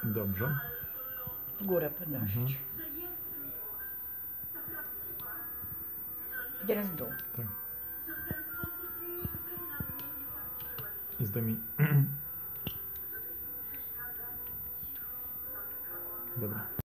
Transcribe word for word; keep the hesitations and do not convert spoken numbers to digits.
Dobrze. W górę podnosić. Mhm. I teraz w dół. Tak. I zdejmij. Dobra.